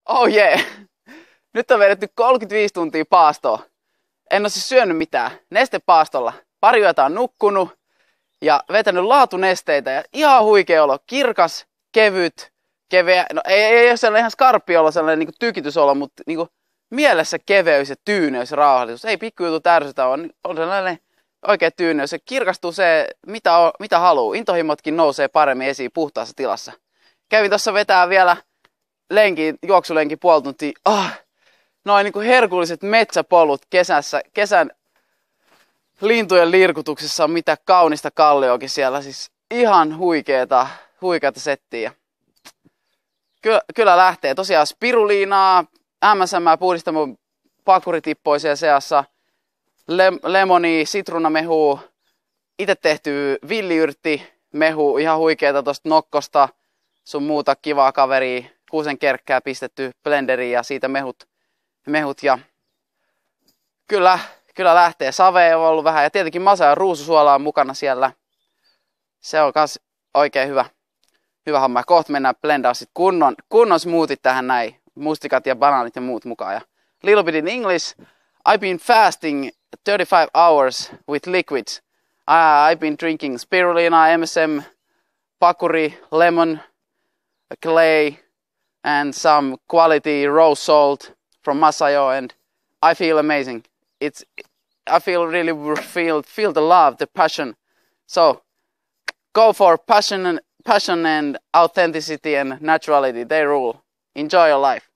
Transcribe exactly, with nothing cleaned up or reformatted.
Oh yeah. Nyt on vedetty kolmekymmentäviisi tuntia paastoa. En ole siis syönyt mitään. Nestepaastolla. Pari yötä on nukkunut ja vetänyt laatunesteitä. Ja ihan huikea olo. Kirkas, kevyt, keveä. No ei, ei ole sellainen ihan skarppi olo, sellainen niin tykitysolo, mutta niin mielessä keveys ja tyyneys ja rauhallisuus. Ei pikkujutut ärsytä, on, on sellainen oikea tyyneys. Se kirkastuu se, mitä, on, mitä haluaa. Intohimotkin nousee paremmin esiin puhtaassa tilassa. Kävin tuossa vetää vielä lenki, juoksulenki puoli tuntia. Ah, noin niin kuin herkulliset metsäpolut kesässä, kesän lintujen liirkutuksessa on mitä kaunista kallioakin siellä. Siis ihan huikeeta, huikeata settiä. Kyllä, kyllä lähtee. Tosiaan spiruliinaa, M S M puhdistamon pakuritippoisia seassa, le, lemoni, sitruunamehua, itse tehty villiyrtti, mehu, ihan huikeeta tosta nokkosta, sun muuta kivaa kaveria, kuusen kerkkää pistetty blenderiin ja siitä mehut, mehut ja kyllä, kyllä lähtee. Savea on ollut vähän ja tietenkin masa ja ruususuolaa on mukana siellä. Se on kans oikein hyvä, hyvä homma. Kohta mennään blendaa sit kunnon, kunnon smoothit tähän näin. Mustikat ja banaanit ja muut mukaan. Ja little bit in English. I've been fasting thirty-five hours with liquids. Uh, I've been drinking spirulina, M S M, pakuri, lemon, clay, and some quality rose salt from Masayo, and I feel amazing. It's, I feel really feel feel the love, the passion. So go for passion and passion and authenticity and naturality. They rule. Enjoy your life.